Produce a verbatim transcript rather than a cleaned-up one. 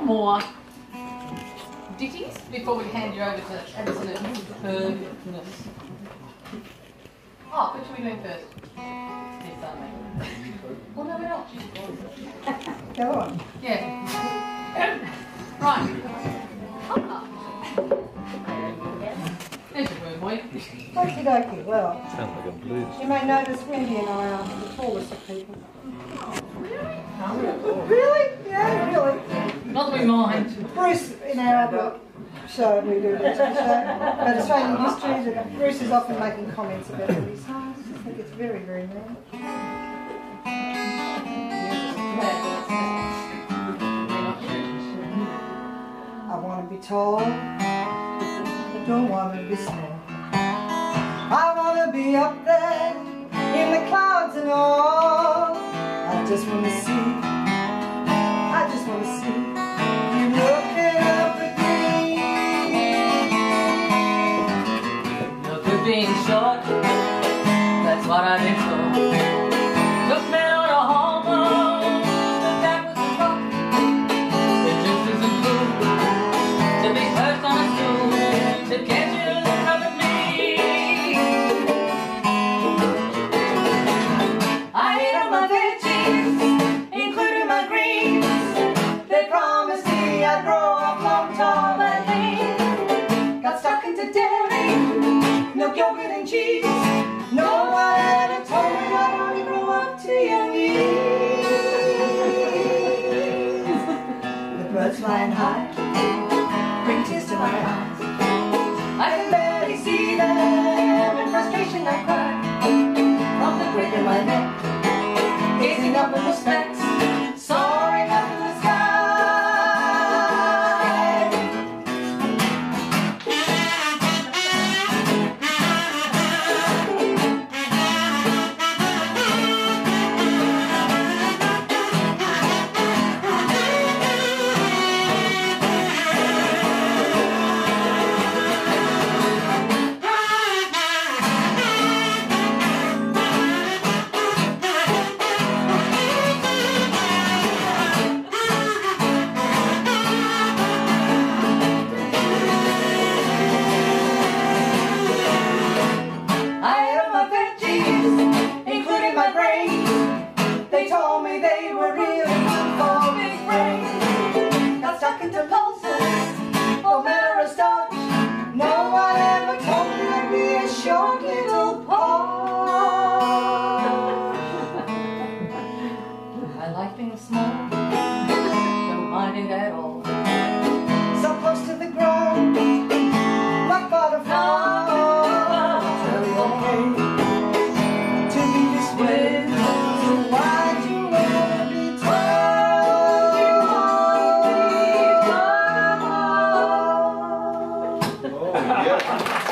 more ditties before we hand you over to absolute perfectness. Oh, which are we doing first? Yes, aren't we? Well, no, we're not. Go on. Yeah. Right. There's your word, boy. Okie dokie. Well, Sounds like a blues. you may notice Wendy and I are the tallest of people. Really? Really? Yeah, really. Not that we mind. Bruce, in our other show, we do a history show about Australian history, that Bruce is often making comments about Wendy's size. I think it's very, very mean. I want to be tall, don't want to be small. I want to be up there in the clouds and all. I just want to see, I just want to see you looking up at me. Look at being short, that's what I've been told. Took me on a hormone, but that was wrong. It just isn't cool to be first on a stool. So can't you look up at me? I ate all my veggies, including my greens. They promised me I'd grow up long, tall and lean. Got stuck into dairy, milk, yogurt and cheese. No one ever told me I'd only grow up to young years. The birds flying high bring tears to my eyes. I can barely see them, in frustration I cry. From the break in my neck, gazing up in respect, soaring up in the sky. They told me they were really good for big brains. Got stuck into pulses, no matter of starch. No one ever told me I'd be a short little part. I like being small, don't mind it at all. So close to the ground, like butterflies. It's really okay to be this way. Why'd you ever be told? Oh, yeah.